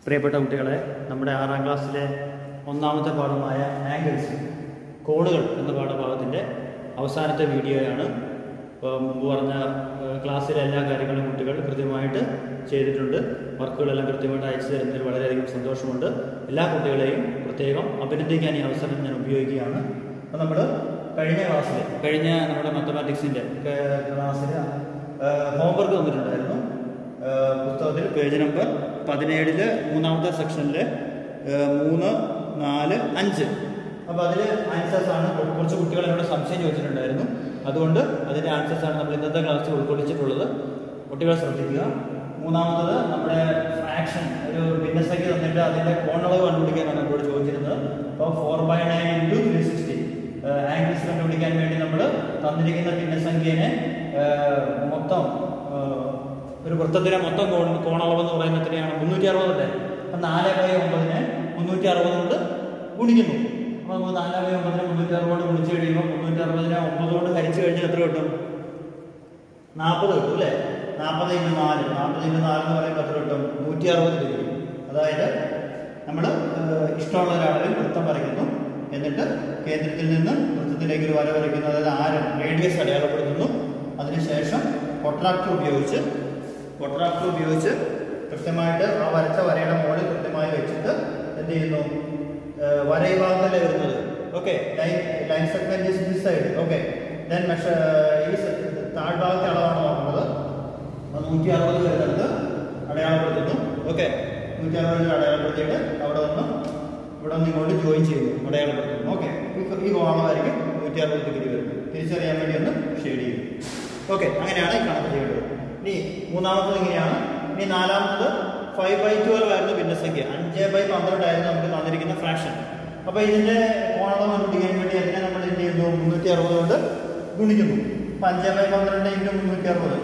പ്രിയപ്പെട്ട കുട്ടികളെ, നമ്മുടെ 6ാം ക്ലാസ്സിലെ ഒന്നാമത്തെ പാഠമായ ആംഗിൾസ് കോണുകൾ എന്ന പാഠഭാഗത്തിൻ്റെ അവസാനത്തെ വീഡിയോയാണ്. ഇപ്പോൾ മുമ്പ് പറഞ്ഞ ക്ലാസ്സിലെ എല്ലാ കാര്യങ്ങളും കുട്ടികൾ കൃത്യമായിട്ട് ചെയ്തിട്ടുണ്ട്. വർക്കുകളെല്ലാം കൃത്യമായിട്ട് അയച്ചു തരുന്നതിൽ വളരെയധികം സന്തോഷമുണ്ട്. എല്ലാ കുട്ടികളെയും പ്രത്യേകം അഭിനന്ദിക്കാൻ ഈ അവസരം ഞാൻ ഉപയോഗിക്കുകയാണ്. അപ്പോൾ നമ്മൾ കഴിഞ്ഞ നമ്മുടെ മാത്തമാറ്റിക്സിൻ്റെ ക്ലാസ്സിൽ ഹോംവർക്ക് വന്നിട്ടുണ്ടായിരുന്നു. പുസ്തകത്തിൽ പേജ് നമ്പർ 17 മൂന്നാമത്തെ സെക്ഷനിൽ 3, 4, 5. അപ്പോൾ അതിൽ ആൻസേഴ്സാണ്. കുറച്ച് കുട്ടികൾ എന്നോട് സംശയം ചോദിച്ചിട്ടുണ്ടായിരുന്നു. അതുകൊണ്ട് അതിൻ്റെ ആൻസേഴ്സാണ് നമ്മൾ ഇന്നത്തെ ക്ലാസ്സിൽ ഉൾക്കൊള്ളിച്ചിട്ടുള്ളത്. കുട്ടികൾ ശ്രദ്ധിക്കുക. മൂന്നാമത്തത് നമ്മുടെ ഫ്രാക്ഷൻ, ഒരു ഭിന്നസംഖ്യ തന്നിട്ട് അതിൻ്റെ കോണളവ് കണ്ടുപിടിക്കാനാണ് നമ്മളോട് ചോദിച്ചിരുന്നത്. അപ്പോൾ 4/9 × 360 ആംഗിൾസ് കണ്ടുപിടിക്കാൻ വേണ്ടി നമ്മൾ തന്നിരിക്കുന്ന ഭിന്നസംഖ്യനെ മൊത്തം ഒരു വൃത്തത്തിലെ മൊത്തം കോണളവ് എന്ന് പറയുന്നത് എത്രയാണ്? 360 അല്ലേ? അപ്പം 4/9 360 കൊണ്ട് ഗുണിക്കുന്നു. അപ്പോൾ നമുക്ക് 4/9 360 കൊണ്ട് ഗുണിച്ച് കഴിയുമ്പോൾ 360 9 കൊണ്ട് ഹരിച്ചു കഴിഞ്ഞാൽ എത്ര കിട്ടും? 40 കിട്ടും അല്ലേ? 40 × 4 എന്ന് പറയുമ്പോൾ എത്ര കിട്ടും? 160 ഡിഗ്രി. അതായത് നമ്മൾ ഇഷ്ടമുള്ള ഒരാളിൽ വൃത്തം വരയ്ക്കുന്നു, എന്നിട്ട് കേന്ദ്രത്തിൽ നിന്ന് വൃത്തത്തിലേക്ക് ഒരു വര വരയ്ക്കുന്നു, അതായത് ആരം റേഡിയസ് അടയാളപ്പെടുത്തുന്നു. അതിനുശേഷം പൊട്രാക്ടർ ഉപയോഗിച്ച് കൃത്യമായിട്ട് ആ വരച്ച വരയുടെ മുകളിൽ കൃത്യമായി വെച്ചിട്ട് എന്ത് ചെയ്യുന്നു? വര ഈ ഭാഗത്തല്ലേ വരുന്നത്. Okay, line segment is this side. Okay, then ഈ താഴ്ഭാഗത്തെ അളവാണ് നോക്കുന്നത്. 160 വരുന്നിടത്ത് അടയാളപ്പെടുത്തുന്നു. ഓക്കെ, 160 അടയാളപ്പെടുത്തിയിട്ട് ഇവിടെ നിന്ന് ഇങ്ങോട്ട് ജോയിൻ ചെയ്യുന്നു, അടയാളപ്പെടുത്തുന്നു. ഓക്കെ, ഈ കോണമായിരിക്കും 160 ഡിഗ്രി വരുന്നത്. തിരിച്ചറിയാൻ വേണ്ടി ഒന്ന് ഷെയ്ഡ് ചെയ്യും. ഓക്കെ, അങ്ങനെയാണ് ഈ കണക്ക് ചെയ്യേണ്ടത്. ഇനി മൂന്നാമത്തത് ഇങ്ങനെയാണ്. ഇനി നാലാമത്തത് 5/12 ആയിരുന്നു ഭിന്നസംഖ്യ. 5/12 ആയിരുന്നു നമുക്ക് തന്നിരിക്കുന്ന ഫ്രാക്ഷൻ. അപ്പോൾ ഇതിൻ്റെ കോണളവ് കണ്ടുപിടിക്കാൻ വേണ്ടി അതിനെ നമ്മൾ എന്ത് ചെയ്യുന്നു? 360 കൊണ്ട് ഗുണിക്കുന്നു. അപ്പോൾ 5/12 × 360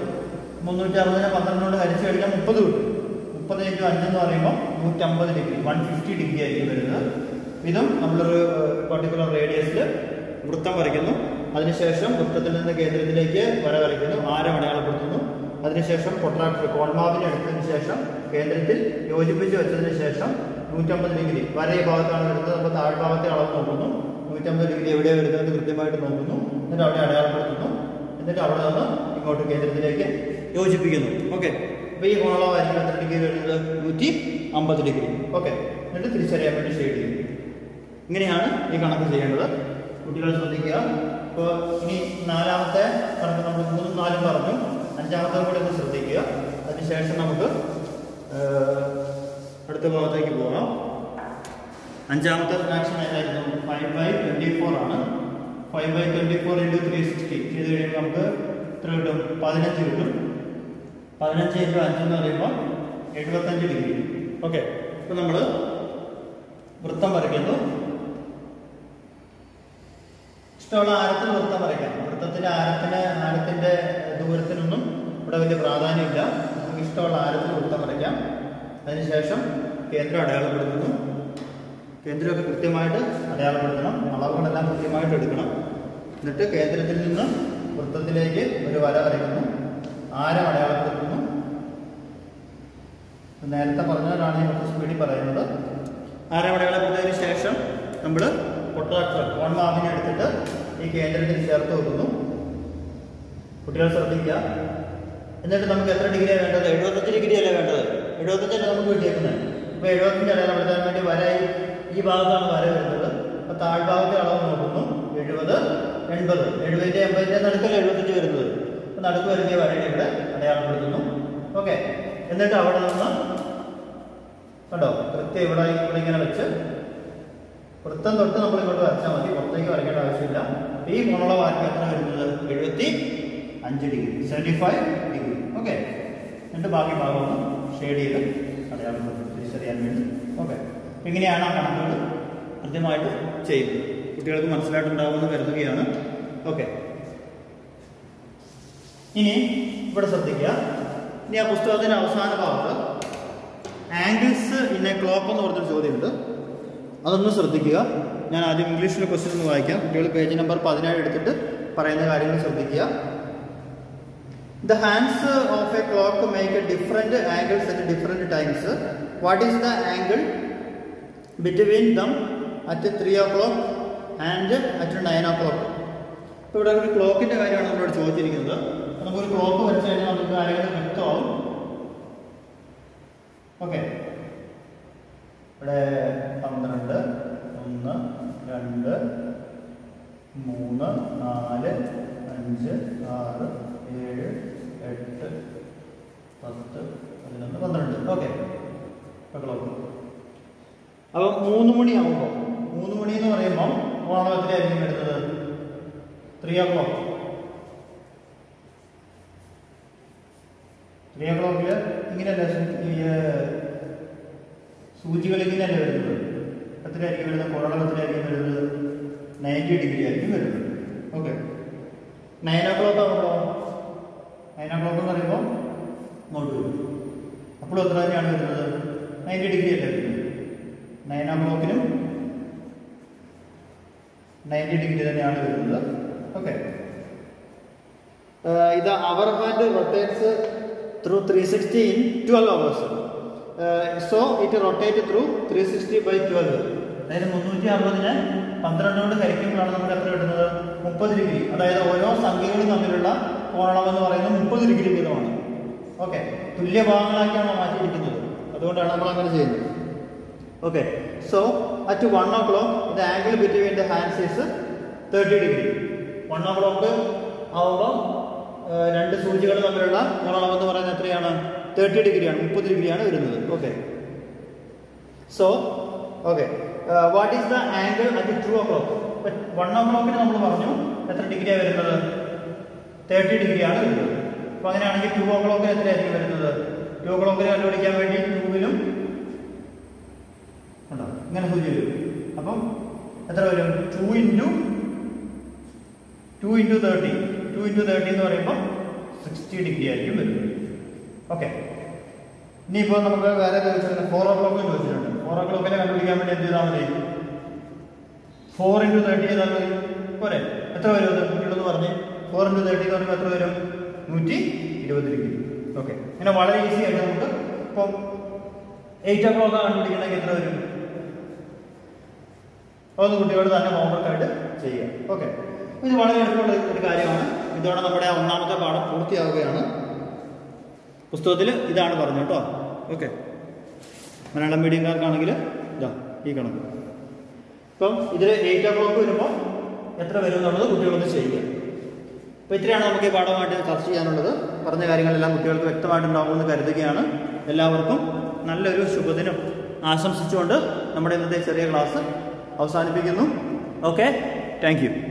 12 കൊണ്ട് ഹരിച്ചു കഴിഞ്ഞാൽ 30 കിട്ടും. 30 × 5 എന്ന് പറയുമ്പോൾ 150 ഡിഗ്രി, 150 ഡിഗ്രി ആയിരിക്കും വരുന്നത്. ഇതും നമ്മളൊരു പർട്ടിക്കുലർ റേഡിയസിൽ വൃത്തം വരയ്ക്കുന്നു. അതിനുശേഷം വൃത്തത്തിൽ നിന്ന് കേന്ദ്രത്തിലേക്ക് വര വരയ്ക്കുന്നു, ആരം അടയാളപ്പെടുത്തുന്നു. അതിനുശേഷം പൊട്രാക്ടർ കോൺമാവിനെ എടുത്തതിന് ശേഷം കേന്ദ്രത്തിൽ യോജിപ്പിച്ച് വെച്ചതിന് ശേഷം 150 ഡിഗ്രി വര ഈ ഭാഗത്താണ് വരുന്നത്. അപ്പോൾ താഴ്ഭാഗത്തെ അളവ് നോക്കുന്നു. 150 ഡിഗ്രി എവിടെയാണ് വരുന്നത് കൃത്യമായിട്ട് നോക്കുന്നു. എന്നിട്ട് അവിടെ അടയാളപ്പെടുത്തുന്നു. എന്നിട്ട് അവിടെ നിന്ന് ഇങ്ങോട്ട് കേന്ദ്രത്തിലേക്ക് യോജിപ്പിക്കുന്നു. ഓക്കെ, അപ്പോൾ ഈ കോണളവായിരിക്കും എത്ര ഡിഗ്രി വരുന്നത്? 150 ഡിഗ്രി. ഓക്കെ, എന്നിട്ട് തിരിച്ചറിയാൻ വേണ്ടി ഷെയ്ഡ് ചെയ്യും. ഇങ്ങനെയാണ് ഈ കണക്ക് ചെയ്യേണ്ടത്. കുട്ടികൾ ശ്രദ്ധിക്കുക. ഇപ്പോൾ ഇനി നാലാമത്തെ കണക്ക് നമ്മൾ 3ഉം 4ഉം പറഞ്ഞു. അഞ്ചാമത്തെ കൂടെ ഒന്ന് ശ്രദ്ധിക്കുക. അതിനുശേഷം നമുക്ക് അടുത്ത ഭാഗത്തേക്ക് പോകാം. അഞ്ചാമത്തെ ഫ്രാക്ഷൻ ഏതായിരുന്നു? 5/24 ആണ്. 5/24 × 360 ചെയ്ത് കഴിയുമ്പോൾ നമുക്ക് എത്ര കിട്ടും? 15 കിട്ടും. 15 × 5 എന്ന് പറയുമ്പോൾ 75 ഡിഗ്രി. ഓക്കെ, ഇപ്പോൾ നമ്മൾ വൃത്തം വരയ്ക്കുന്നു. ഇഷ്ടമുള്ള ആരത്തിൽ വൃത്തം വരയ്ക്കാം. വൃത്തത്തിൻ്റെ ആരത്തിൻ്റെ ദൂരത്തിനൊന്നും ഇവിടെ വലിയ പ്രാധാന്യമില്ല. നമുക്ക് ഇഷ്ടമുള്ള ആരത്തിൽ വൃത്തം വരയ്ക്കാം. അതിനുശേഷം കേന്ദ്രം അടയാളപ്പെടുത്തുന്നു. കേന്ദ്രമൊക്കെ കൃത്യമായിട്ട് അടയാളപ്പെടുത്തണം. അളവുകളെല്ലാം കൃത്യമായിട്ട് എടുക്കണം. എന്നിട്ട് കേന്ദ്രത്തിൽ നിന്ന് വൃത്തത്തിലേക്ക് ഒരു വര വരയ്ക്കുന്നു, ആരം അടയാളപ്പെടുത്തുന്നു. നേരത്തെ പറഞ്ഞതാണ് ഈ കുറച്ച് സ്പീഡിൽ പറയുന്നത്. ആരം അടയാളപ്പെടുത്തിയതിന് ശേഷം നമ്മൾ പൊട്രാക്ടർ കോൺമാവിനെ എടുത്തിട്ട് ഈ കേന്ദ്രത്തിൽ ചേർത്ത് വെക്കുന്നു. കുട്ടികൾ ശ്രദ്ധിക്കുക. എന്നിട്ട് നമുക്ക് എത്ര ഡിഗ്രിയാണ് വേണ്ടത്? 75 ഡിഗ്രി അല്ലേ വേണ്ടത്? 75 അല്ലേ നമുക്ക് കിട്ടിയേക്കുന്നത്. അപ്പോൾ 75 അടയാളപ്പെടുത്താൻ വേണ്ടി വര ഈ ഭാഗത്താണ് വര വരുന്നത്. അപ്പോൾ താഴ്ഭാഗത്തെ അളവ് നോക്കുന്നു. 70, 80. 70, 80 നടുക്കല്ല 75 വരുന്നത്. അപ്പോൾ നടുക്ക് വരുന്ന വരയെ ഇവിടെ അടയാളപ്പെടുത്തുന്നു. ഓക്കെ, എന്നിട്ട് അവിടെ നിന്ന് കണ്ടോ കൃത്യം ഇവിടെ ഇങ്ങനെ വെച്ച് വൃത്തം തൊട്ട് നമ്മൾ ഇങ്ങോട്ട് വരച്ചാൽ മതി. പുറത്തേക്ക് വരയ്ക്കേണ്ട ആവശ്യമില്ല. ഈ കോണളവായിരിക്കും എത്ര വരുന്നത്? 75 ഡിഗ്രി, 75 ഡിഗ്രി. ഓക്കെ, എന്നിട്ട് ബാക്കി ഭാഗം ഒന്ന് ഷെയ്ഡ് ചെയ്ത് അടയാളം തിരിച്ചറിയാൻ വേണ്ടി. ഓക്കെ, ഇങ്ങനെയാണ് ആ കണക്കുകൾ കൃത്യമായിട്ട് ചെയ്യുന്നത്. കുട്ടികൾക്ക് മനസ്സിലായിട്ടുണ്ടാവുമെന്ന് കരുതുകയാണ്. ഓക്കെ, ഇനി ഇവിടെ ശ്രദ്ധിക്കുക. ഇനി ആ പുസ്തകത്തിൻ്റെ അവസാന ഭാഗത്ത് ആംഗിൾസ് ഇൻ എ ക്ലോക്ക് എന്ന് പറഞ്ഞൊരു ചോദ്യമുണ്ട്. അതൊന്ന് ശ്രദ്ധിക്കുക. ഞാൻ ആദ്യം ഇംഗ്ലീഷിലെ ക്വസ്റ്റ്യൻ ഒന്ന് വായിക്കാം. കുട്ടികൾ പേജ് നമ്പർ 17 എടുത്തിട്ട് പറയുന്ന കാര്യങ്ങൾ ശ്രദ്ധിക്കുക. The hands of a clock make a different angles at different times. What is the angle between them at 3 o'clock and at 9 o'clock? ഇപ്പോൾ ഇവിടെ ഒരു ക്ലോക്കിൻ്റെ കാര്യമാണ് നമ്മളോട് ചോദിച്ചിരിക്കുന്നത്. നമുക്കൊരു ക്ലോക്ക് വരച്ച് കഴിഞ്ഞാൽ നമുക്ക് കാര്യങ്ങൾ വ്യക്തമാവും. ഓക്കെ, ഇവിടെ 12, 1, 2, 3, 4, 5, 6, 7, 8, 10, 11, 12. Okay, clock. അപ്പം 3 മണിയാകുമ്പോൾ, 3 മണി എന്ന് പറയുമ്പോൾ ഓണം എത്രയായിരിക്കും വരുന്നത്? 3 o'clock. 3 o'clock ഇങ്ങനെയല്ല, സൂചികൾ ഇങ്ങനെയല്ലേ വരുന്നത്. എത്രയായിരിക്കും വരുന്നത്? കോണം എത്രയായിരിക്കും വരുന്നത്? 90 ഡിഗ്രി ആയിരിക്കും വരുന്നത്. ഓക്കെ, 9 o'clock ആകുമ്പോൾ, 9 o'clock എന്ന് പറയുമ്പോൾ ഇങ്ങോട്ട് വരും. അപ്പോഴും എത്ര തന്നെയാണ് വരുന്നത്? 90 ഡിഗ്രി അല്ലേ വരുന്നത്. 9 o'clock 90 ഡിഗ്രി തന്നെയാണ് വരുന്നത്. ഓക്കെ, ഇത് അവർ hand rotates through 360 in 12 hours. So it rotates through 360 by 12. അതായത് 360നെ 12 കൊണ്ട് ഹരിക്കുമ്പോഴാണ് നമുക്ക് എത്ര കിട്ടുന്നത്? 30 ഡിഗ്രി. അതായത് ഓരോ സംഖ്യകളും തമ്മിലുള്ള കോണം എന്ന് പറയുന്നത് 30 ഡിഗ്രി വീതമാണ്. ഓക്കെ, തുല്യ ഭാഗങ്ങളാക്കിയാണ് മാറ്റിയിരിക്കുന്നത്. അതുകൊണ്ടാണ് നമ്മൾ അങ്ങനെ ചെയ്യുന്നത്. Okay, so at 1 o'clock the angle between the hands is 30 degree. 1 o'clock ആവുമ്പോൾ രണ്ട് സൂചികൾ തമ്മിലുള്ള കോണം എന്ന് പറയുന്നത് എത്രയാണ്? 30 ഡിഗ്രിയാണ്, 30 ഡിഗ്രിയാണ് വരുന്നത്. Okay, so okay, what is the angle at 2 o'clock? 1 o'clock നമ്മൾ പറഞ്ഞു എത്ര ഡിഗ്രിയാണ് വരുന്നത്? 30 ഡിഗ്രിയാണ് വരുന്നത്. അപ്പോൾ അങ്ങനെയാണെങ്കിൽ 2 o'clock എത്രയായിരിക്കും വരുന്നത്? 2 o'clock കണ്ടുപിടിക്കാൻ വേണ്ടി 2-ലും ഉണ്ടോ ഇങ്ങനെ സൂചി വരും. അപ്പം എത്ര വരും? 2 into 30. 2 into 30 എന്ന് പറയുമ്പോൾ 60 ഡിഗ്രി ആയിരിക്കും വരുന്നത്. ഓക്കെ, ഇനിയിപ്പോൾ നമുക്ക് വേറെ ചോദിച്ചിട്ടുണ്ട്, 4 o'clock ചോദിച്ചിട്ടുണ്ട്. 4 o'clock കണ്ടുപിടിക്കാൻ വേണ്ടി എന്ത് ചെയ്താൽ മതി? 4 into 30 ചെയ്താൽ മതി. പോരെ? എത്ര വരും അത്? കുട്ടികളെന്ന് പറഞ്ഞ് 4 into 30 എന്ന് പറയുമ്പോൾ എത്ര വരും? 120 ഡിഗ്രി. ഓക്കെ, ഇങ്ങനെ വളരെ ഈസി ആയിട്ട് നമുക്ക് ഇപ്പം 8 o'clock കണ്ടുപിടിക്കണമെങ്കിൽ എത്ര വരും? അതൊന്ന് കുട്ടികളോട് തന്നെ ഹോംവർക്കായിട്ട് ചെയ്യുക. ഓക്കെ, ഇത് വളരെ എളുപ്പമുള്ള ഒരു കാര്യമാണ്. ഇതോടെ നമ്മുടെ ഒന്നാമത്തെ പാഠം പൂർത്തിയാവുകയാണ്. പുസ്തകത്തിൽ ഇതാണ് പറഞ്ഞു കേട്ടോ. ഓക്കെ, മലയാളം മീഡിയംകാർക്കാണെങ്കിൽ ഇതാ ഈ കണക്ക്. ഇപ്പം ഇതിൽ 8 o'clock വരുമ്പോൾ എത്ര വരും എന്നുള്ളത് കുട്ടികളൊന്ന് ചെയ്യുക. അപ്പോൾ ഇത്രയാണ് നമുക്ക് ഈ പാഠമായിട്ട് ചർച്ച ചെയ്യാനുള്ളത്. പറഞ്ഞ കാര്യങ്ങളെല്ലാം കുട്ടികൾക്ക് വ്യക്തമായിട്ടുണ്ടാകുമെന്ന് കരുതുകയാണ്. എല്ലാവർക്കും നല്ലൊരു ശുഭദിനം ആശംസിച്ചുകൊണ്ട് നമ്മുടെ ഇന്നത്തെ ചെറിയ ക്ലാസ് അവസാനിപ്പിക്കുന്നു. Okay, thank U.